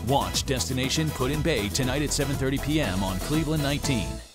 Watch Destination Put in Bay tonight at 7:30 p.m. on Cleveland 19.